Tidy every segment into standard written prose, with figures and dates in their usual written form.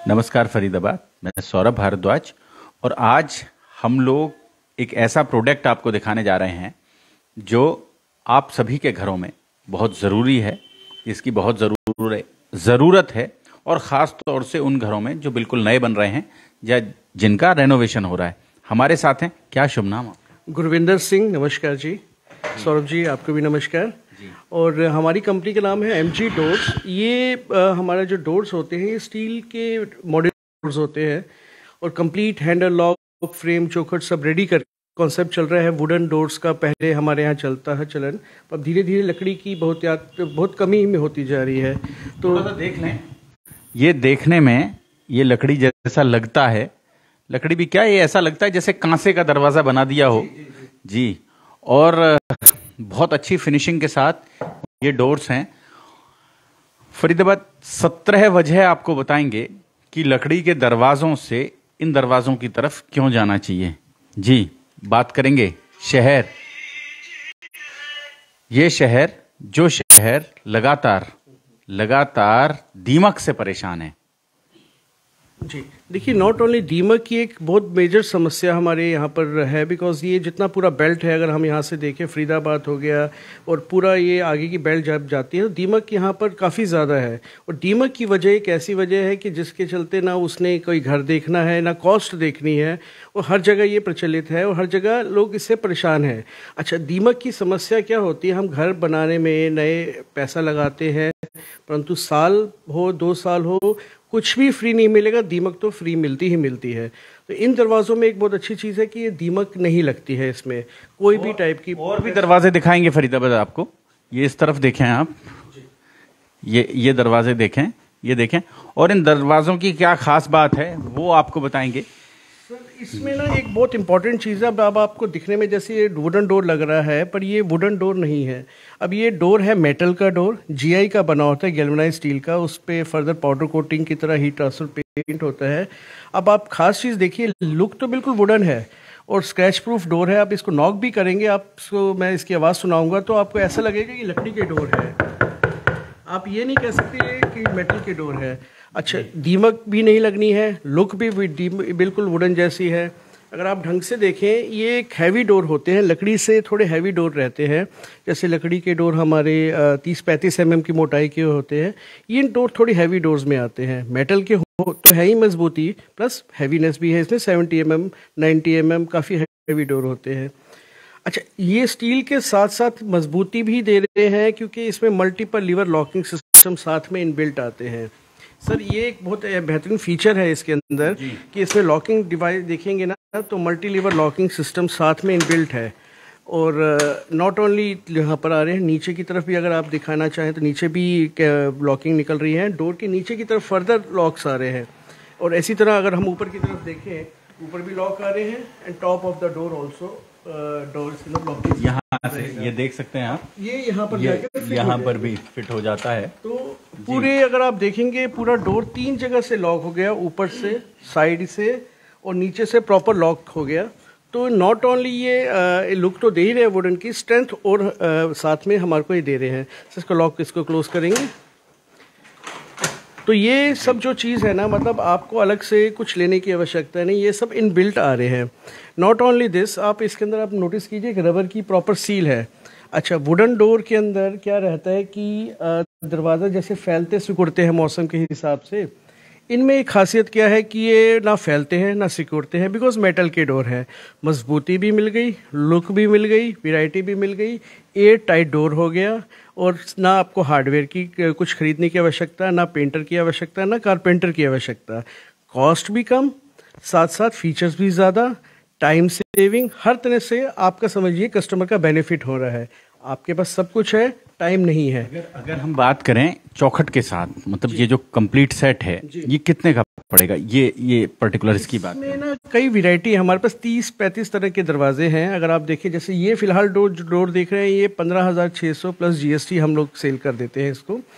नमस्कार फरीदाबाद। मैं सौरभ भारद्वाज और आज हम लोग एक ऐसा प्रोडक्ट आपको दिखाने जा रहे हैं जो आप सभी के घरों में बहुत ज़रूरी है, इसकी बहुत ज़रूरत है और ख़ास तौर से उन घरों में जो बिल्कुल नए बन रहे हैं या जिनका रेनोवेशन हो रहा है। हमारे साथ हैं, क्या शुभ नाम आपका? गुरविंदर सिंह। नमस्कार जी। सौरभ जी आपको भी नमस्कार। और हमारी कंपनी का नाम है एमजी डोर्स। ये हमारा जो डोर्स होते हैं ये स्टील के मॉड्यूलर डोर्स होते हैं और कंप्लीट हैंडल, लॉक, फ्रेम, चौखट सब रेडी कर कॉन्सेप्ट चल रहा है। वुडन डोर्स का पहले हमारे यहाँ चलता है चलन, अब धीरे धीरे लकड़ी की बहुत कमी में होती जा रही है। तो देख लें, ये देखने में ये लकड़ी जैसा लगता है, लकड़ी भी क्या, ये ऐसा लगता है जैसे कांसे का दरवाजा बना दिया हो जी। और बहुत अच्छी फिनिशिंग के साथ ये डोर्स हैं। फरीदाबाद 17 वजह आपको बताएंगे कि लकड़ी के दरवाजों से इन दरवाजों की तरफ क्यों जाना चाहिए जी। बात करेंगे शहर, ये शहर जो शहर लगातार दीमक से परेशान है जी। देखिए, नॉट ओनली दीमक की एक बहुत मेजर समस्या हमारे यहाँ पर है, बिकॉज ये जितना पूरा बेल्ट है, अगर हम यहाँ से देखें, फरीदाबाद हो गया और पूरा ये आगे की बेल्ट जब जाती है तो दीमक यहाँ पर काफ़ी ज़्यादा है। और दीमक की वजह एक ऐसी वजह है कि जिसके चलते ना उसने कोई घर देखना है ना कॉस्ट देखनी है, और हर जगह ये प्रचलित है और हर जगह लोग इससे परेशान हैं। अच्छा, दीमक की समस्या क्या होती है? हम घर बनाने में नए पैसा लगाते हैं, परंतु साल हो 2 साल हो कुछ भी फ्री नहीं मिलेगा, दीमक तो फ्री मिलती ही मिलती है। तो इन दरवाज़ों में एक बहुत अच्छी चीज़ है कि ये दीमक नहीं लगती है इसमें कोई भी टाइप की। और भी दरवाजे दिखाएंगे फरीदाबाद आपको। ये इस तरफ देखें आप, ये दरवाजे देखें, ये देखें, और इन दरवाजों की क्या खास बात है वो आपको बताएंगे। इसमें ना एक बहुत इंपॉर्टेंट चीज़ है। अब आपको दिखने में जैसे ये वुडन डोर लग रहा है, पर ये वुडन डोर नहीं है। अब ये डोर है मेटल का डोर, जीआई का बना होता है, गैल्वेनाइज्ड स्टील का। उस पर फर्दर पाउडर कोटिंग की तरह हीट ट्रांसफर पेंट होता है। अब आप खास चीज़ देखिए, लुक तो बिल्कुल वुडन है और स्क्रैच प्रूफ डोर है। आप इसको नॉक भी करेंगे, आपको मैं इसकी आवाज़ सुनाऊंगा तो आपको ऐसा लगेगा कि लकड़ी के डोर है। आप ये नहीं कह सकते कि मेटल के डोर है। अच्छा, दीमक भी नहीं लगनी है, लुक भी बिल्कुल वुडन जैसी है। अगर आप ढंग से देखें, ये एक हैवी डोर होते हैं, लकड़ी से थोड़े हैवी डोर रहते हैं। जैसे लकड़ी के डोर हमारे 30-35 mm की मोटाई के होते हैं, ये डोर थोड़ी हैवी डोर्स में आते हैं। मेटल के हो तो है ही मजबूती, प्लस हैवीनेस भी है इसमें। 70 mm 90 mm काफ़ी हैवी डोर होते हैं। अच्छा, ये स्टील के साथ साथ मजबूती भी दे रहे हैं क्योंकि इसमें मल्टीपल लीवर लॉकिंग सिस्टम साथ में इनबिल्ट आते हैं। सर, ये एक बहुत बेहतरीन फीचर है इसके अंदर कि इसमें लॉकिंग डिवाइस देखेंगे ना तो मल्टी लीवर लॉकिंग सिस्टम साथ में इनबिल्ट है। और नॉट ओनली यहाँ पर आ रहे हैं, नीचे की तरफ भी अगर आप दिखाना चाहें तो नीचे भी लॉकिंग निकल रही है। डोर के नीचे की तरफ फर्दर लॉक्स आ रहे हैं। और इसी तरह अगर हम ऊपर की तरफ देखें, ऊपर भी लॉक आ रहे हैं and top of the door also doors locking. यहाँ से ये देख सकते हैं आप, ये यहाँ पर यहाँ पर भी फिट हो जाता है। तो पूरे अगर आप देखेंगे, पूरा डोर 3 जगह से लॉक हो गया, ऊपर से, साइड से और नीचे से प्रॉपर लॉक हो गया। तो नॉट ओनली ये लुक तो दे ही रहे हैं वुडन की, स्ट्रेंथ और साथ में हमारे को ये दे रहे हैं। इसको लॉक, इसको क्लोज करेंगे तो ये सब जो चीज़ है ना, मतलब आपको अलग से कुछ लेने की आवश्यकता नहीं, ये सब इनबिल्ट आ रहे हैं। नॉट ओनली दिस, आप इसके अंदर आप नोटिस कीजिए एक रबर की प्रॉपर सील है। अच्छा, वुडन डोर के अंदर क्या रहता है कि दरवाज़ा जैसे फैलते सिकुड़ते हैं मौसम के हिसाब से, इनमें एक खासियत क्या है कि ये ना फैलते हैं ना सिकुड़ते हैं, बिकॉज मेटल के डोर है। मजबूती भी मिल गई, लुक भी मिल गई, वैरायटी भी मिल गई, एयर टाइट डोर हो गया। और ना आपको हार्डवेयर की कुछ खरीदने की आवश्यकता, ना पेंटर की आवश्यकता, ना कारपेंटर की आवश्यकता। कॉस्ट भी कम, साथ साथ फीचर्स भी ज़्यादा, टाइम सेविंग, हर तरह से आपका समझिए कस्टमर का बेनिफिट हो रहा है। आपके पास सब कुछ है, टाइम नहीं है। अगर हम बात करें चौखट के साथ, मतलब ये जो कंप्लीट सेट है, ये कितने का पड़ेगा? ये पर्टिकुलर इसकी बात में ना कई वैरायटी है हमारे पास, 30-35 तरह के दरवाजे हैं। अगर आप देखें, जैसे ये फिलहाल डोर देख रहे हैं, ये 15,600 प्लस जीएसटी हम लोग सेल कर देते हैं इसको।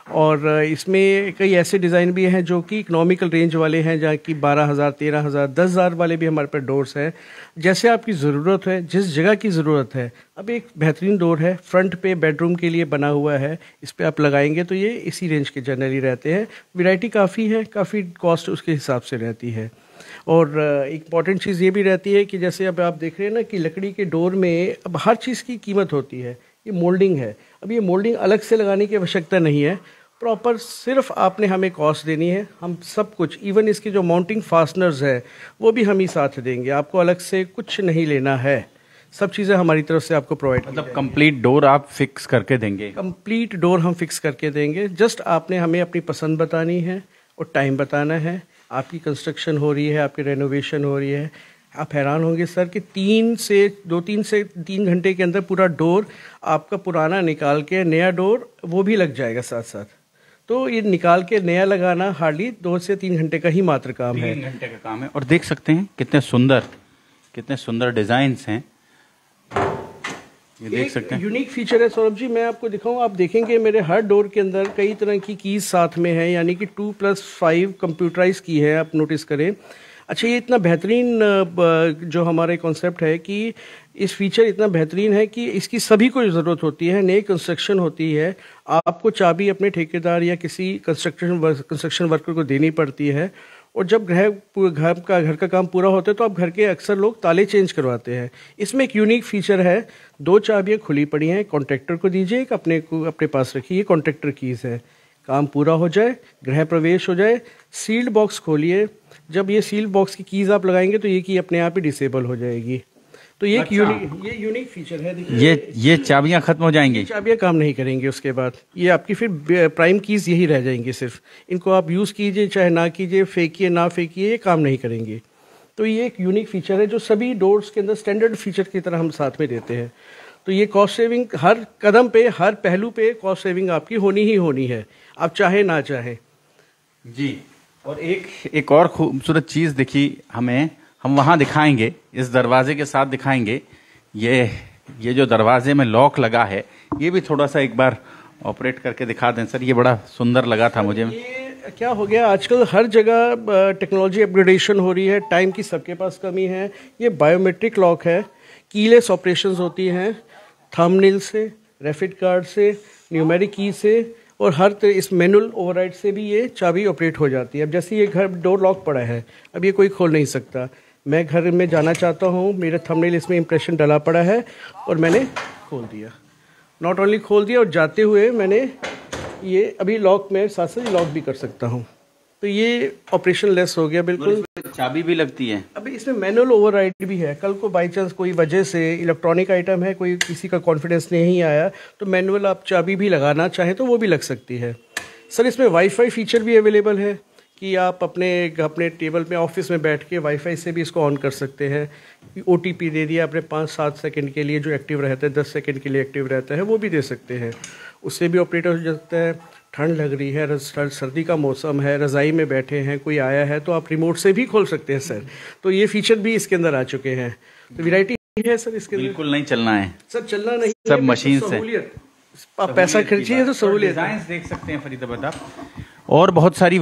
और इसमें कई ऐसे डिज़ाइन भी हैं जो कि इकोनॉमिकल रेंज वाले हैं, जहाँ कि 12,000, 13,000, 10,000 वाले भी हमारे पास डोर्स हैं। जैसे आपकी ज़रूरत है, जिस जगह की ज़रूरत है। अब एक बेहतरीन डोर है, फ्रंट पे बेडरूम के लिए बना हुआ है, इस पर आप लगाएंगे तो ये इसी रेंज के जनरली रहते हैं। वैरायटी काफ़ी है, काफ़ी कॉस्ट उसके हिसाब से रहती है। और इम्पॉर्टेंट चीज़ ये भी रहती है कि जैसे अब आप देख रहे हैं ना कि लकड़ी के डोर में अब हर चीज़ की कीमत होती है। ये मोल्डिंग है, अब ये मोल्डिंग अलग से लगाने की आवश्यकता नहीं है, प्रॉपर सिर्फ आपने हमें कॉस्ट देनी है। हम सब कुछ, इवन इसकी जो माउंटिंग फास्टनर्स है वो भी हम ही साथ देंगे, आपको अलग से कुछ नहीं लेना है। सब चीज़ें हमारी तरफ से आपको प्रोवाइड, मतलब कंप्लीट डोर आप फिक्स करके देंगे? कंप्लीट डोर हम फिक्स करके देंगे। जस्ट आपने हमें अपनी पसंद बतानी है और टाइम बताना है। आपकी कंस्ट्रक्शन हो रही है, आपकी रेनोवेशन हो रही है, आप हैरान होंगे सर कि 3 से 3 घंटे के अंदर पूरा डोर आपका पुराना निकाल के नया डोर वो भी लग जाएगा साथ साथ। तो ये निकाल के नया लगाना हार्डली 2 से 3 घंटे का ही मात्र काम है। 3 घंटे का काम है। और देख सकते हैं कितने सुंदर डिजाइन्स हैं, ये देख सकते हैं। यूनिक फीचर है सौरभ जी, मैं आपको दिखाऊं, आप देखेंगे मेरे हर डोर के अंदर कई तरह की कीज साथ में है, यानी कि 2+5 कंप्यूटराइज की है, आप नोटिस करें। अच्छा, ये इतना बेहतरीन जो हमारे कॉन्सेप्ट है कि इस फीचर इतना बेहतरीन है कि इसकी सभी को ज़रूरत होती है। नई कंस्ट्रक्शन होती है, आपको चाबी अपने ठेकेदार या किसी कंस्ट्रक्शन वर्कर को देनी पड़ती है। और जब घर का काम पूरा होता है तो आप घर के अक्सर लोग ताले चेंज करवाते हैं। इसमें एक यूनिक फीचर है, 2 चाबियाँ खुली पड़ी हैं, कॉन्ट्रैक्टर को दीजिए, एक अपने पास रखिए। कॉन्ट्रैक्टर कीज़ है, काम पूरा हो जाए, गृह प्रवेश हो जाए, सील्ड बॉक्स खोलिए। जब ये सील्ड बॉक्स की कीज़ आप लगाएंगे तो ये की अपने आप ही डिसेबल हो जाएगी। तो ये ये यूनिक फीचर है। देखिए, ये चाबियां खत्म हो जाएंगी, चाबियां काम नहीं करेंगी उसके बाद, ये आपकी फिर प्राइम कीज यही रह जाएंगी सिर्फ। इनको आप यूज़ कीजिए चाहे ना कीजिए, फेंकिए ना फेंकिए, ये काम नहीं करेंगी। तो ये एक यूनिक फीचर है जो सभी डोर्स के अंदर स्टैंडर्ड फीचर की तरह हम साथ में देते हैं। तो ये कॉस्ट सेविंग हर कदम पे, हर पहलू पे कॉस्ट सेविंग आपकी होनी ही होनी है, आप चाहे ना चाहे जी। और एक और खूबसूरत चीज़ देखी हम वहाँ दिखाएंगे, इस दरवाजे के साथ दिखाएंगे। ये जो दरवाजे में लॉक लगा है, ये भी थोड़ा सा एक बार ऑपरेट करके दिखा दें सर, ये बड़ा सुंदर लगा था मुझे। ये क्या हो गया, आजकल हर जगह टेक्नोलॉजी अपग्रेडेशन हो रही है, टाइम की सबके पास कमी है। ये बायोमेट्रिक लॉक है, कीलेस ऑपरेशंस होती हैं, थंबनेल से, रैपिड कार्ड से, न्यूमेरिक की से, और हर तरह इस मैनुअल ओवरराइड से भी ये चाबी ऑपरेट हो जाती है। अब जैसे ये घर डोर लॉक पड़ा है, अब ये कोई खोल नहीं सकता। मैं घर में जाना चाहता हूँ, मेरा थंबनेल इसमें इंप्रेशन डला पड़ा है और मैंने खोल दिया। नॉट ओनली खोल दिया, और जाते हुए मैंने ये अभी लॉक में साथ साथ लॉक भी कर सकता हूँ। तो ये ऑपरेशन लेस हो गया बिल्कुल। चाबी भी लगती है। अभी इसमें मैनुअल ओवरराइड भी है। कल को बाई चांस कोई वजह से इलेक्ट्रॉनिक आइटम है, कोई किसी का कॉन्फिडेंस नहीं आया, तो मैनुअल आप चाबी भी लगाना चाहें तो वो भी लग सकती है। सर, इसमें वाईफाई फीचर भी अवेलेबल है कि आप अपने टेबल में ऑफिस में बैठ के वाईफाई से भी इसको ऑन कर सकते हैं। OTP दे दिया आपने 5-7 सेकंड के लिए, जो एक्टिव रहता है 10 सेकंड के लिए एक्टिव रहता है, वो भी दे सकते हैं। उससे भी ऑपरेट हो जाता है। ठंड लग रही है, सर्दी का मौसम है, रज़ाई में बैठे हैं, कोई आया है, तो आप रिमोट से भी खोल सकते हैं सर। तो ये फीचर भी इसके अंदर आ चुके हैं। तो वैरायटी है सर इसके अंदर। बिल्कुल नहीं चलना है सर, चलना नहीं, सब मशीन से। आप पैसा खर्चिए तो सहूलियत। डिजाइन देख सकते हैं फरीदाबाद आप, और बहुत सारी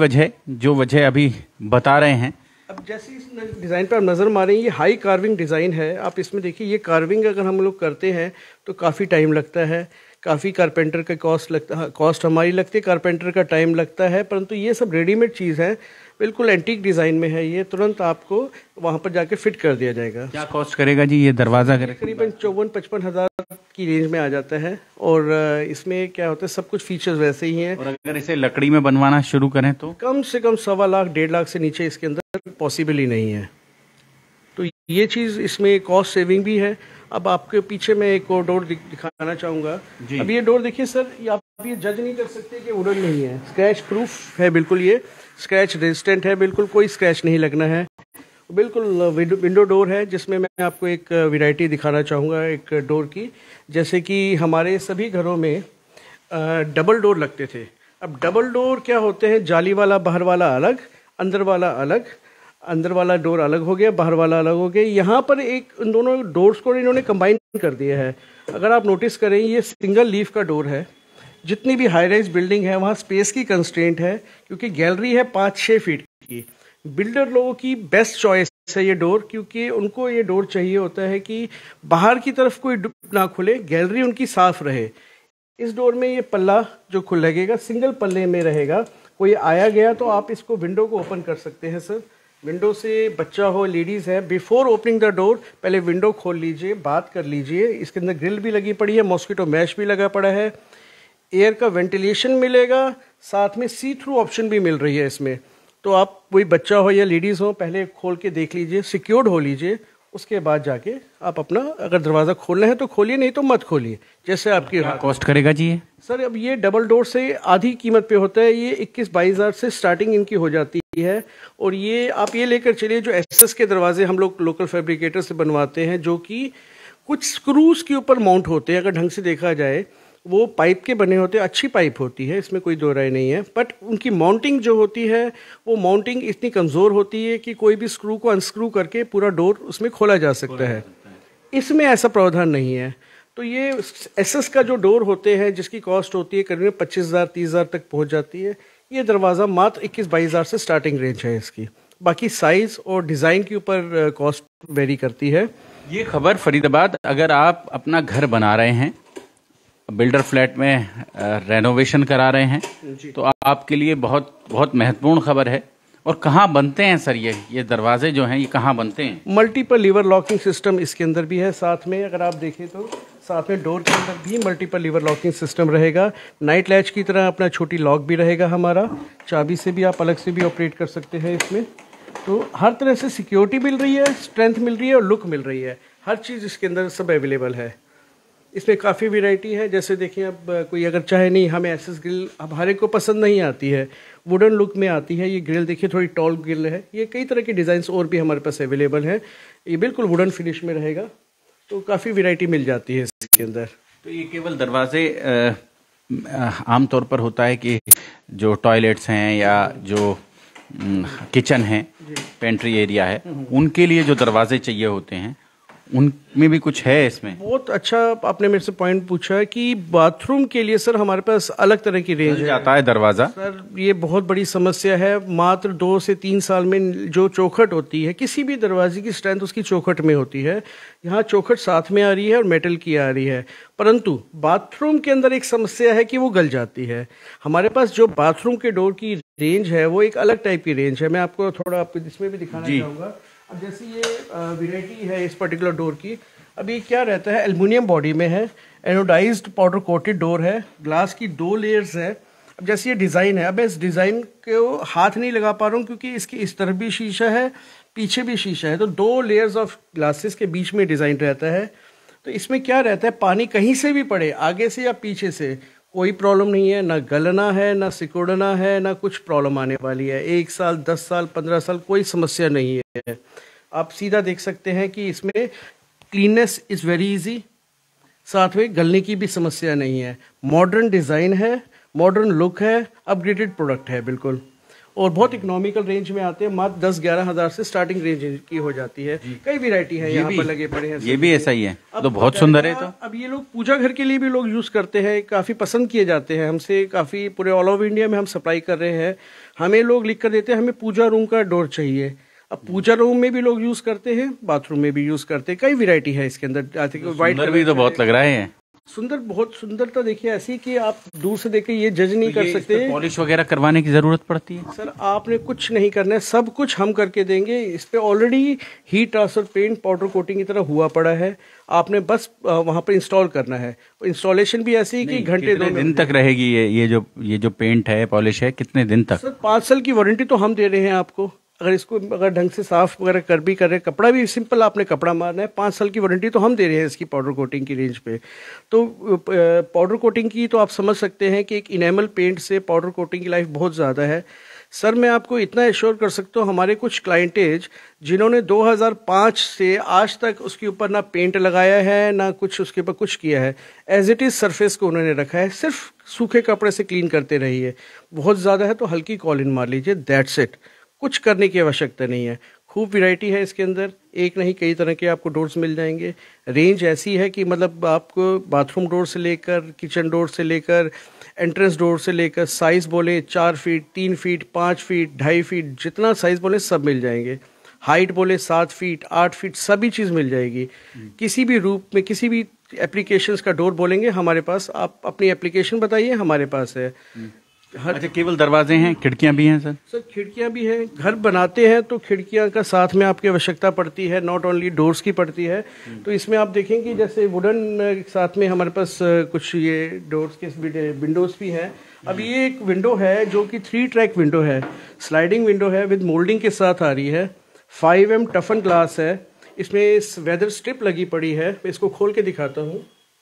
वजह अभी बता रहे हैं। अब जैसे इस डिज़ाइन पर आप नज़र मारें, ये हाई कार्विंग डिज़ाइन है। आप इसमें देखिए, ये कार्विंग अगर हम लोग करते हैं तो काफ़ी टाइम लगता है, काफ़ी कारपेंटर का कॉस्ट हमारी लगती है, कारपेंटर का टाइम लगता है। परंतु ये सब रेडीमेड चीज़ है, बिल्कुल एंटीक डिज़ाइन में है। ये तुरंत आपको वहाँ पर जाके फिट कर दिया जाएगा। क्या कॉस्ट करेगा जी ये दरवाज़ा? करीबन 54-55 हज़ार की रेंज में आ जाता है। और इसमें क्या होता है, सब कुछ फीचर्स वैसे ही हैं। और अगर इसे लकड़ी में बनवाना शुरू करें तो कम से कम 1.25 लाख 1.5 लाख से नीचे इसके अंदर पॉसिबल ही नहीं है। तो ये चीज़ इसमें कॉस्ट सेविंग भी है। अब आपके पीछे मैं एक और डोर दिखाना चाहूँगा। अब ये डोर देखिए सर, आप ये जज नहीं कर सकते कि वुडन नहीं है, स्क्रैच प्रूफ है बिल्कुल। ये स्क्रैच रेजिस्टेंट है, बिल्कुल कोई स्क्रैच नहीं लगना है। बिल्कुल विंडो डोर है, जिसमें मैं आपको एक वैरायटी दिखाना चाहूँगा एक डोर की। जैसे कि हमारे सभी घरों में डबल डोर लगते थे। अब डबल डोर क्या होते हैं, जाली वाला बाहर वाला अलग, अंदर वाला अलग। अंदर वाला डोर अलग हो गया, बाहर वाला अलग हो गया। यहाँ पर एक इन दोनों डोर्स को इन्होंने कंबाइन कर दिया है। अगर आप नोटिस करें, ये सिंगल लीफ का डोर है, जितनी भी हाई राइज बिल्डिंग है वहाँ स्पेस की कंस्ट्रेंट है, क्योंकि गैलरी है 5-6 फीट की। बिल्डर लोगों की बेस्ट चॉइस है ये डोर, क्योंकि उनको ये डोर चाहिए होता है कि बाहर की तरफ कोई ना खुले, गैलरी उनकी साफ रहे। इस डोर में ये पल्ला जो खुल लगेगा सिंगल पल्ले में रहेगा। कोई आया गया तो आप इसको विंडो को ओपन कर सकते हैं सर। विंडो से बच्चा हो, लेडीज़ है, बिफोर ओपनिंग द डोर पहले विंडो खोल लीजिए, बात कर लीजिए। इसके अंदर ग्रिल भी लगी पड़ी है, मॉस्किटो मैश भी लगा पड़ा है, एयर का वेंटिलेशन मिलेगा, साथ में सी थ्रू ऑप्शन भी मिल रही है इसमें। तो आप कोई बच्चा हो या लेडीज़ हो, पहले खोल के देख लीजिए, सिक्योर्ड हो लीजिए, उसके बाद जाके आप अपना अगर दरवाज़ा खोलना है तो खोलिए, नहीं तो मत खोलिए, जैसे आपकी कॉस्ट करेगा जी ये? सर अब ये डबल डोर से आधी कीमत पे होता है, ये 21-22 हज़ार से स्टार्टिंग इनकी हो जाती है। और ये आप ये लेकर चलिए, जो एसएस के दरवाजे हम लोग लोकल फैब्रिकेटर से बनवाते हैं, जो कि कुछ स्क्रूज के ऊपर माउंट होते हैं, अगर ढंग से देखा जाए वो पाइप के बने होते हैं, अच्छी पाइप होती है, इसमें कोई दो राय नहीं है, बट उनकी माउंटिंग जो होती है वो माउंटिंग इतनी कमज़ोर होती है कि कोई भी स्क्रू को अनस्क्रू करके पूरा डोर उसमें खोला जा सकता है। इसमें ऐसा प्रावधान नहीं है। तो ये एसएस का जो डोर होते हैं जिसकी कॉस्ट होती है करीब 25,000-30,000 तक पहुंच जाती है, ये दरवाज़ा मात्र 21-22 हज़ार से स्टार्टिंग रेंज है इसकी। बाकी साइज़ और डिज़ाइन के ऊपर कॉस्ट वेरी करती है। ये खबर फरीदाबाद, अगर आप अपना घर बना रहे हैं, बिल्डर फ्लैट में रेनोवेशन करा रहे हैं, तो आपके लिए बहुत बहुत महत्वपूर्ण खबर है। और कहाँ बनते हैं सर ये दरवाजे जो हैं, ये कहाँ बनते हैं? मल्टीपल लीवर लॉकिंग सिस्टम इसके अंदर भी है, साथ में अगर आप देखें तो साथ में डोर के अंदर भी मल्टीपल लीवर लॉकिंग सिस्टम रहेगा। नाइट लैच की तरह अपना छोटी लॉक भी रहेगा हमारा, चाबी से भी आप अलग से भी ऑपरेट कर सकते हैं इसमें। तो हर तरह से सिक्योरिटी मिल रही है, स्ट्रेंथ मिल रही है और लुक मिल रही है, हर चीज़ इसके अंदर सब अवेलेबल है। इसमें काफ़ी वैरायटी है, जैसे देखिए अब कोई अगर चाहे नहीं हमें एसएस ग्रिल अब हर एक को पसंद नहीं आती है, वुडन लुक में आती है, ये ग्रिल देखिए थोड़ी टॉल ग्रिल है। ये कई तरह के डिज़ाइंस और भी हमारे पास अवेलेबल है, ये बिल्कुल वुडन फिनिश में रहेगा, तो काफ़ी वैरायटी मिल जाती है इसके अंदर। तो ये केवल दरवाजे आमतौर पर होता है कि जो टॉयलेट्स हैं या जो किचन है, पेंट्री एरिया है, उनके लिए जो दरवाजे चाहिए होते हैं उनमें भी कुछ है इसमें? बहुत अच्छा आपने मेरे से पॉइंट पूछा कि बाथरूम के लिए सर हमारे पास अलग तरह की रेंज है। आता है दरवाज़ा सर, ये बहुत बड़ी समस्या है। मात्र 2 से 3 साल में जो चौखट होती है, किसी भी दरवाजे की स्ट्रेंथ उसकी चौखट में होती है। यहाँ चौखट साथ में आ रही है और मेटल की आ रही है, परंतु बाथरूम के अंदर एक समस्या है कि वो गल जाती है। हमारे पास जो बाथरूम के डोर की रेंज है वो एक अलग टाइप की रेंज है, मैं आपको थोड़ा आपको इसमें भी दिखाना चाहूँगा। अब जैसे ये वैरायटी है इस पर्टिकुलर डोर की, अब ये क्या रहता है, एल्युमिनियम बॉडी में है, एनोडाइज्ड पाउडर कोटेड डोर है, ग्लास की 2 लेयर्स है। अब जैसे ये डिज़ाइन है, अब इस डिज़ाइन को हाथ नहीं लगा पा रहा हूँ क्योंकि इसकी इस तरफ भी शीशा है, पीछे भी शीशा है, तो 2 लेयर्स ऑफ ग्लासेस के बीच में डिज़ाइन रहता है। तो इसमें क्या रहता है, पानी कहीं से भी पड़े, आगे से या पीछे से, कोई प्रॉब्लम नहीं है, ना गलना है, ना सिकुड़ना है, ना कुछ प्रॉब्लम आने वाली है। 1 साल, 10 साल, 15 साल कोई समस्या नहीं है। आप सीधा देख सकते हैं कि इसमें क्लीननेस इज़ वेरी इजी, साथ में गलने की भी समस्या नहीं है। मॉडर्न डिज़ाइन है, मॉडर्न लुक है, अपग्रेडेड प्रोडक्ट है बिल्कुल, और बहुत इकोनॉमिकल रेंज में आते हैं। मात्र 10-11 हज़ार से स्टार्टिंग रेंज की हो जाती है। कई वैरायटी है यहाँ पर लगे पड़े हैं। ये भी ऐसा ही है, तो बहुत सुंदर है। तो अब ये लोग पूजा घर के लिए भी लोग यूज़ करते हैं, काफ़ी पसंद किए जाते हैं हमसे, काफ़ी पूरे ऑल ओवर इंडिया में हम सप्लाई कर रहे हैं। हमें लोग लिख कर देते हैं हमें पूजा रूम का डोर चाहिए। अब पूजा रूम में भी लोग यूज़ करते हैं, बाथरूम में भी यूज़ करते हैं, कई वैरायटी है इसके अंदर। व्हाइट भी तो बहुत लग रहा है, सुंदर, बहुत सुंदरता देखिए ऐसी कि आप दूर से देख के ये जज नहीं कर सकते। पॉलिश वगैरह करवाने की जरूरत पड़ती है? सर आपने कुछ नहीं करना है, सब कुछ हम करके देंगे। इस पे already heat transfer paint powder coating की तरह हुआ पड़ा है, आपने बस वहाँ पर इंस्टॉल करना है। इंस्टॉलेशन भी ऐसी है कि घंटे 2 दिन तक रहेगी ये जो पेंट है, पॉलिश है, कितने दिन तक? सर 5 साल की वारंटी तो हम दे रहे हैं आपको। अगर इसको अगर ढंग से साफ वगैरह कर रहे हैं, कपड़ा भी सिंपल आपने कपड़ा मारना है, 5 साल की वारंटी तो हम दे रहे हैं इसकी पाउडर कोटिंग की रेंज पे। तो पाउडर कोटिंग की तो आप समझ सकते हैं कि एक इनेमल पेंट से पाउडर कोटिंग की लाइफ बहुत ज़्यादा है। सर मैं आपको इतना एश्योर कर सकता हूँ, हमारे कुछ क्लाइंटेज जिन्होंने 2005 से आज तक उसके ऊपर ना पेंट लगाया है, ना कुछ उसके ऊपर कुछ किया है, एज इट इज़ सरफेस को उन्होंने रखा है, सिर्फ सूखे कपड़े से क्लीन करते रहिए। बहुत ज़्यादा है तो हल्की कॉलिन मार लीजिए, दैट्स इट, कुछ करने की आवश्यकता नहीं है। खूब वैरायटी है इसके अंदर, एक नहीं कई तरह के आपको डोर्स मिल जाएंगे। रेंज ऐसी है कि मतलब आपको बाथरूम डोर से लेकर किचन डोर से लेकर एंट्रेंस डोर से लेकर साइज़ बोले 4 फीट, 3 फीट, 5 फीट, 2.5 फीट, जितना साइज़ बोले सब मिल जाएंगे। हाइट बोले 7 फीट, 8 फीट, सभी चीज़ मिल जाएगी। किसी भी रूप में किसी भी एप्लीकेशंस का डोर बोलेंगे हमारे पास, आप अपनी एप्लीकेशन बताइए हमारे पास है। अच्छा, केवल दरवाजे हैं, खिड़कियां भी हैं सर? सर खिड़कियां भी हैं, घर बनाते हैं तो खिड़कियां का साथ में आपकी आवश्यकता पड़ती है, नॉट ओनली डोर्स की पड़ती है। तो इसमें आप देखेंगे जैसे वुडन साथ में हमारे पास कुछ ये डोर्स के विंडोज़ भी हैं। अब ये एक विंडो है जो कि 3 ट्रैक विंडो है, स्लाइडिंग विंडो है, विद मोल्डिंग के साथ आ रही है। 5M टफन ग्लास है, इसमें वेदर स्ट्रिप लगी पड़ी है। मैं इसको खोल के दिखाता हूँ।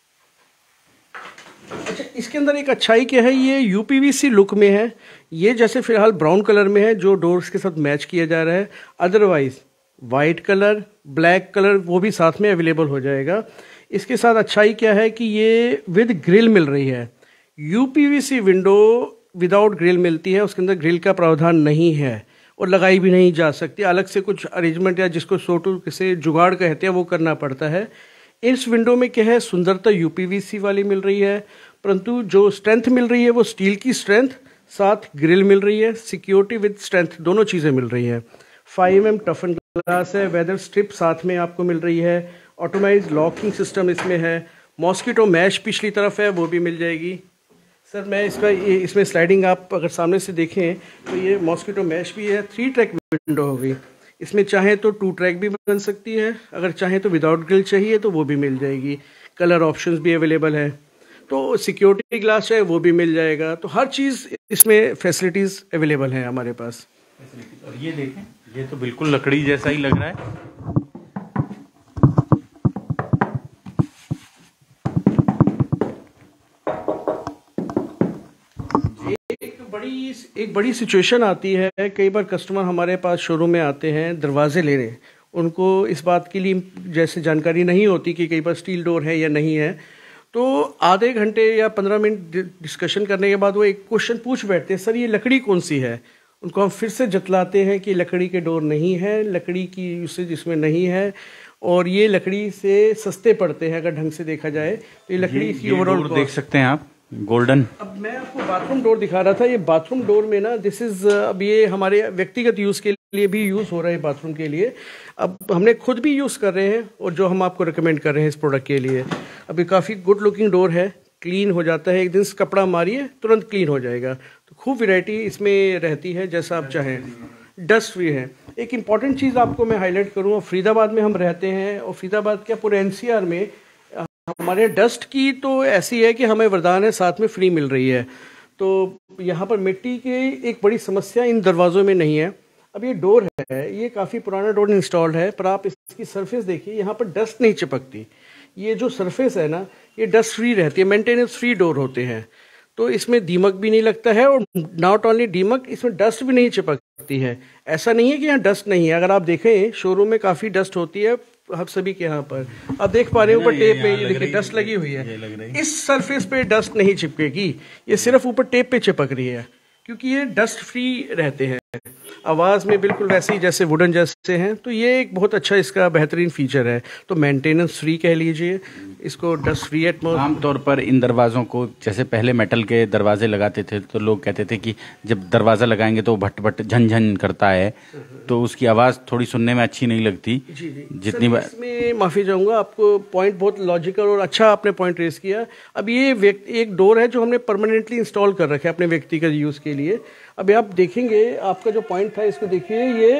अच्छा, इसके अंदर एक अच्छाई क्या है, ये यूपीवीसी लुक में है। ये जैसे फिलहाल ब्राउन कलर में है जो डोर्स के साथ मैच किया जा रहा है, otherwise white colour, black colour वो भी साथ में अवेलेबल हो जाएगा। इसके साथ अच्छाई क्या है कि ये विद ग्रिल मिल रही है। यूपीवीसी विंडो विदाउट ग्रिल मिलती है, उसके अंदर ग्रिल का प्रावधान नहीं है और लगाई भी नहीं जा सकती, अलग से कुछ अरेंजमेंट या जिसको सोटू से जुगाड़ कहते हैं वो करना पड़ता है। इस विंडो में क्या है, सुंदरता यूपीवीसी वाली मिल रही है, परंतु जो स्ट्रेंथ मिल रही है वो स्टील की स्ट्रेंथ, साथ ग्रिल मिल रही है, सिक्योरिटी विद स्ट्रेंथ दोनों चीज़ें मिल रही है। 5M टफन ग्लास है, वेदर स्ट्रिप साथ में आपको मिल रही है, ऑटोमेटिक लॉकिंग सिस्टम इसमें है, मॉस्किटो मैश पिछली तरफ है वो भी मिल जाएगी। सर मैं इसमें स्लाइडिंग आप अगर सामने से देखें तो ये मॉस्किटो मैश भी है। 3 ट्रैक विंडो हो गई, इसमें चाहे तो 2 ट्रैक भी बन सकती है, अगर चाहे तो विदाउट ग्रिल चाहिए तो वो भी मिल जाएगी। कलर ऑप्शंस भी अवेलेबल है, तो सिक्योरिटी ग्लास है वो भी मिल जाएगा। तो हर चीज़ इसमें फैसिलिटीज़ अवेलेबल हैं हमारे पास। और ये देखें, ये तो बिल्कुल लकड़ी जैसा ही लग रहा है। एक बड़ी सिचुएशन आती है, कई बार कस्टमर हमारे पास शोरूम में आते हैं दरवाजे लेने, उनको इस बात के लिए जैसे जानकारी नहीं होती कि कई बार स्टील डोर है या नहीं है, तो आधे घंटे या 15 मिनट डिस्कशन करने के बाद वो एक क्वेश्चन पूछ बैठते हैं, सर ये लकड़ी कौन सी है। उनको हम फिर से जतलाते हैं कि लकड़ी के डोर नहीं है, लकड़ी की यूसेज इसमें नहीं है और ये लकड़ी से सस्ते पड़ते हैं अगर ढंग से देखा जाए तो। ये लकड़ी की ओवरऑल देख सकते हैं आप, गोल्डन। अब मैं आपको बाथरूम डोर दिखा रहा था, ये बाथरूम डोर में ना दिस इज अब ये हमारे व्यक्तिगत यूज़ के लिए भी यूज़ हो रहा है बाथरूम के लिए। अब हमने खुद भी यूज़ कर रहे हैं और जो हम आपको रिकमेंड कर रहे हैं इस प्रोडक्ट के लिए। अब ये काफ़ी गुड लुकिंग डोर है, क्लीन हो जाता है, एक दिन से कपड़ा मारिए तुरंत क्लीन हो जाएगा। तो खूब वैरायटी इसमें रहती है जैसा आप चाहें, डस्ट फ्री है। एक इम्पॉर्टेंट चीज़ आपको मैं हाईलाइट करूँ, फरीदाबाद में हम रहते हैं और फरीदाबाद क्या पूरे NCR में हमारे डस्ट की तो ऐसी है कि हमें वरदान है साथ में फ्री मिल रही है। तो यहाँ पर मिट्टी की एक बड़ी समस्या इन दरवाज़ों में नहीं है। अब ये डोर है, ये काफ़ी पुराना डोर इंस्टॉल्ड है, पर आप इसकी सरफेस देखिए, यहाँ पर डस्ट नहीं चिपकती। ये जो सरफेस है ना, ये डस्ट फ्री रहती है, मेंटेनेंस फ्री डोर होते हैं, तो इसमें दीमक भी नहीं लगता है और नॉट ओनली दीमक, इसमें डस्ट भी नहीं चिपकती है। ऐसा नहीं है कि यहाँ डस्ट नहीं है, अगर आप देखें शोरूम में काफ़ी डस्ट होती है हम सभी के यहाँ पर। अब देख पा रहे हैं ऊपर टेप पे ये देखिए डस्ट लगी हुई है, इस सरफेस पे डस्ट नहीं चिपकेगी, ये सिर्फ ऊपर टेप पे चिपक रही है क्योंकि ये डस्ट फ्री रहते हैं। आवाज़ में बिल्कुल वैसे ही जैसे वुडन जैसे हैं, तो ये एक बहुत अच्छा इसका बेहतरीन फीचर है। तो मेंटेनेंस फ्री कह लीजिए इसको, डस्ट फ्री एटमॉस्फेयर। आमतौर पर इन दरवाज़ों को जैसे पहले मेटल के दरवाजे लगाते थे तो लोग कहते थे कि जब दरवाज़ा लगाएंगे तो भट भट झन करता है, तो उसकी आवाज़ थोड़ी सुनने में अच्छी नहीं लगती। जी जी, जितनी बार इसमें माफ़ी चाहूँगा, आपको पॉइंट बहुत लॉजिकल और अच्छा आपने पॉइंट रेस किया। अब ये एक डोर है जो हमने परमानेंटली इंस्टॉल कर रखा है अपने व्यक्तिगत यूज़ के लिए। अभी आप देखेंगे, आपका जो पॉइंट था इसको देखिए, ये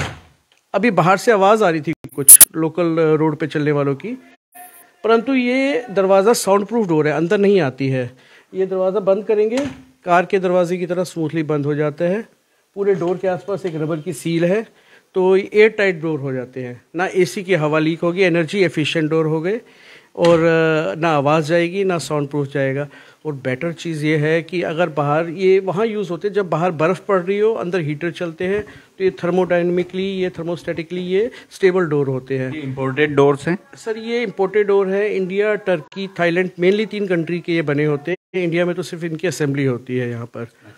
अभी बाहर से आवाज़ आ रही थी कुछ लोकल रोड पे चलने वालों की, परंतु ये दरवाज़ा साउंड प्रूफ डोर है, अंदर नहीं आती है। ये दरवाज़ा बंद करेंगे कार के दरवाजे की तरह स्मूथली बंद हो जाता है। पूरे डोर के आसपास एक रबर की सील है, तो एयर टाइट डोर हो जाते हैं, ना AC की हवा लीक होगी, एनर्जी एफिशिएंट डोर हो गए और ना आवाज़ जाएगी ना साउंड प्रूफ जाएगा। और बेटर चीज़ ये है कि अगर बाहर ये वहाँ यूज़ होते हैं जब बाहर बर्फ़ पड़ रही हो, अंदर हीटर चलते हैं, तो ये थर्मोडायनेमिकली, ये थर्मोस्टेटिकली ये स्टेबल डोर होते हैं। इम्पोर्टेड डोर्स हैं सर, ये इम्पोर्टेड डोर है, India, Turkey, Thailand, mainly 3 country के ये बने होते हैं। इंडिया में तो सिर्फ इनकी असेंबली होती है यहाँ पर।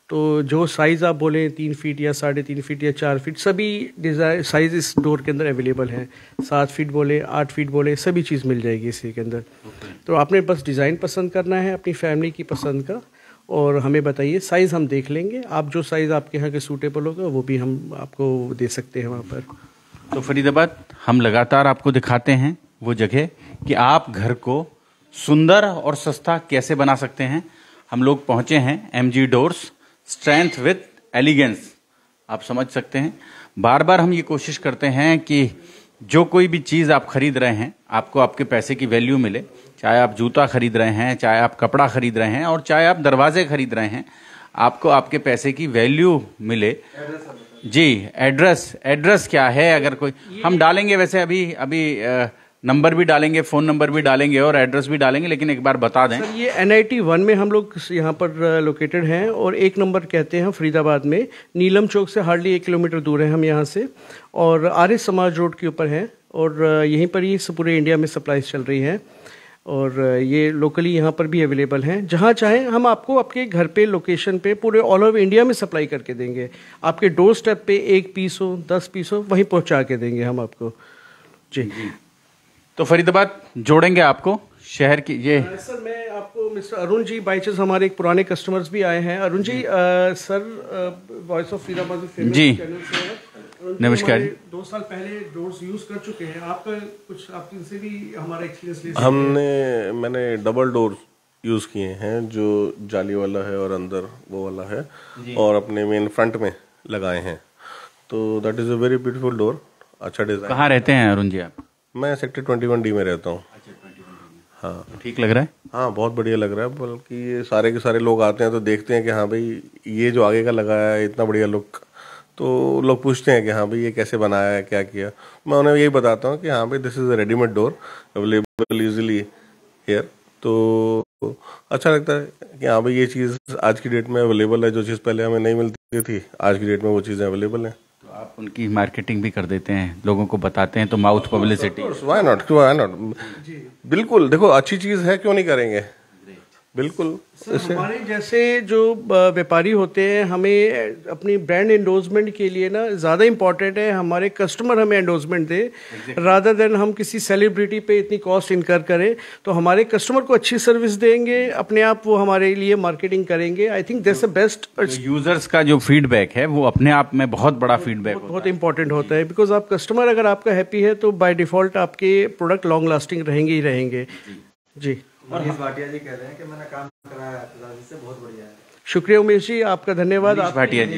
तो जो साइज़ आप बोलें 3 फीट या 3.5 फीट या 4 फीट सभी डिज़ाइन साइज़ इस डोर के अंदर अवेलेबल हैं। 7 फीट बोले 8 फीट बोले सभी चीज़ मिल जाएगी इसी के अंदर। तो आपने बस डिज़ाइन पसंद करना है अपनी फैमिली की पसंद का, और हमें बताइए, साइज़ हम देख लेंगे, आप जो साइज़ आपके यहाँ के सूटेबल होगा वो भी हम आपको दे सकते हैं वहाँ पर। तो फरीदाबाद हम लगातार आपको दिखाते हैं वो जगह कि आप घर को सुंदर और सस्ता कैसे बना सकते हैं। हम लोग पहुंचे हैं MG doors, strength with elegance. आप समझ सकते हैं, बार बार हम ये कोशिश करते हैं कि जो कोई भी चीज़ आप खरीद रहे हैं आपको आपके पैसे की वैल्यू मिले। चाहे आप जूता खरीद रहे हैं, चाहे आप कपड़ा खरीद रहे हैं, और चाहे आप दरवाजे खरीद रहे हैं, आपको आपके पैसे की वैल्यू मिले। जी, एड्रेस क्या है? अगर कोई हम डालेंगे, वैसे अभी नंबर भी डालेंगे, फ़ोन नंबर भी डालेंगे और एड्रेस भी डालेंगे, लेकिन एक बार बता दें। सर ये NIT 1 में हम लोग यहाँ पर लोकेटेड हैं, और 1 नंबर कहते हैं फरीदाबाद में, नीलम चौक से हार्डली 1 किलोमीटर दूर है हम यहाँ से, और आर्य समाज रोड के ऊपर है, और यहीं पर ही पूरे इंडिया में सप्लाईज चल रही हैं, और ये लोकली यहाँ पर भी अवेलेबल हैं। जहाँ चाहें हम आपको आपके घर पे, लोकेशन पे, पूरे ऑल ओवर इंडिया में सप्लाई करके देंगे। आपके डोर स्टेप पे 1 पीस हो 10 पीस हो वहीं पहुँचा के देंगे हम आपको। जी। तो फरीदाबाद जोड़ेंगे आपको शहर की ये। सर मैं आपको mister Arun ji, by chance हमारे एक पुराने कस्टमर्स भी आए हैं। Arun ji, sir voice of Faridabad ji, channel से है। नमस्कार। 2 साल पहले डोर्स यूज कर चुके हैं, आपका कुछ आपके से भी हमारा एक्सपीरियंस ले सकते हैं। मैंने डबल डोर यूज किए हैं, जो जाली वाला है और अंदर वो वाला है, और अपने मेन फ्रंट में लगाए हैं। तो that is a very beautiful door, अच्छा डिजाइन। कहाँ रहते हैं अरुण जी आप? मैं सेक्टर 21D में रहता हूँ। हाँ, ठीक लग रहा है? हाँ, बहुत बढ़िया लग रहा है। बल्कि ये सारे के सारे लोग आते हैं तो देखते हैं कि हाँ भाई ये जो आगे का लगाया है इतना बढ़िया लुक, तो लोग पूछते हैं कि हाँ भाई ये कैसे बनाया है, क्या किया। मैं उन्हें यही बताता हूँ कि हाँ भाई this is a readymade door available usually here. तो अच्छा लगता है कि हाँ भाई ये चीज़ आज की डेट में अवेलेबल है। जो चीज़ पहले हमें नहीं मिलती थी, आज की डेट में वो चीज़ें अवेलेबल हैं। तो आप उनकी मार्केटिंग भी कर देते हैं, लोगों को बताते हैं, तो माउथ पब्लिसिटी। Why not. बिल्कुल, देखो अच्छी चीज़ है, क्यों नहीं करेंगे। बिल्कुल। सर हमारे जैसे जो व्यापारी होते हैं, हमें अपनी ब्रांड एंडोर्समेंट के लिए ना ज़्यादा इम्पोर्टेंट है हमारे कस्टमर हमें एंडोर्समेंट दे, रादर देन हम किसी सेलिब्रिटी पे इतनी कॉस्ट इनकर करें। तो हमारे कस्टमर को अच्छी सर्विस देंगे, अपने आप वो हमारे लिए मार्केटिंग करेंगे। I think that's the best. Users का जो फीडबैक है वो अपने आप में बहुत बड़ा फीडबैक बहुत इंपॉर्टेंट होता है, बिकॉज आप कस्टमर अगर आपका हैप्पी है तो बाय डिफॉल्ट आपके प्रोडक्ट लॉन्ग लास्टिंग रहेंगे ही रहेंगे। जी। मनीष भाटिया जी कह रहे हैं कि मैंने काम कराया आपके से, बहुत बढ़िया है। शुक्रिया उमेश जी, आपका धन्यवाद। मनीष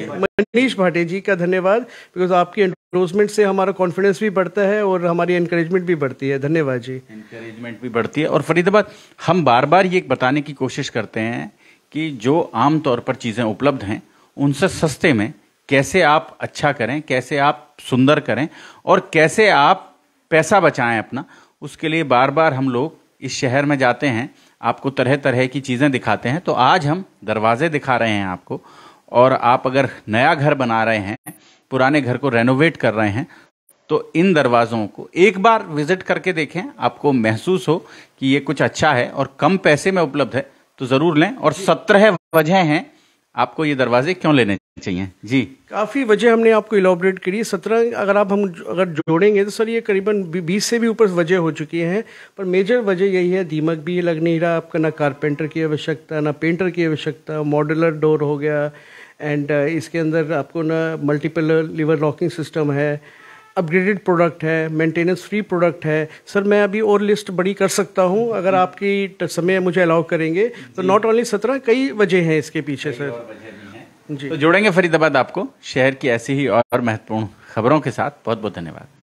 भाटिया जी का धन्यवाद, बिकॉज आपकी एंडोर्समेंट से हमारा कॉन्फिडेंस भी बढ़ता है और हमारी एनकरेजमेंट भी बढ़ती है। धन्यवाद जी। एनकरेजमेंट भी बढ़ती है। और फरीदाबाद हम बार बार ये बताने की कोशिश करते हैं कि जो आम तौर पर चीज़ें उपलब्ध हैं उनसे सस्ते में कैसे आप अच्छा करें, कैसे आप सुंदर करें, और कैसे आप पैसा बचाएं अपना। उसके लिए बार बार हम लोग इस शहर में जाते हैं, आपको तरह तरह की चीज़ें दिखाते हैं। तो आज हम दरवाजे दिखा रहे हैं आपको, और आप अगर नया घर बना रहे हैं, पुराने घर को रेनोवेट कर रहे हैं, तो इन दरवाज़ों को एक बार विजिट करके देखें, आपको महसूस हो कि ये कुछ अच्छा है और कम पैसे में उपलब्ध है, तो ज़रूर लें। और 17 वजह हैं आपको ये दरवाजे क्यों लेने चाहिए। जी, काफ़ी वजह हमने आपको इलॉबरेट करी। 17 अगर जोड़ेंगे तो सर ये करीबन 20 से भी ऊपर वजह हो चुकी हैं, पर मेजर वजह यही है, दीमक भी लग नहीं रहा आपका, ना कारपेंटर की आवश्यकता, ना पेंटर की आवश्यकता, मॉड्यूलर डोर हो गया, एंड इसके अंदर आपको ना मल्टीपल लीवर लॉकिंग सिस्टम है, अपग्रेडेड प्रोडक्ट है, मेंटेनेंस फ्री प्रोडक्ट है। सर मैं अभी और लिस्ट बड़ी कर सकता हूं अगर आपकी समय मुझे अलाउ करेंगे, तो नॉट ओनली 17, कई वजह हैं इसके पीछे सर। जी, तो जोड़ेंगे फरीदाबाद आपको शहर की ऐसी ही और महत्वपूर्ण खबरों के साथ। बहुत बहुत धन्यवाद।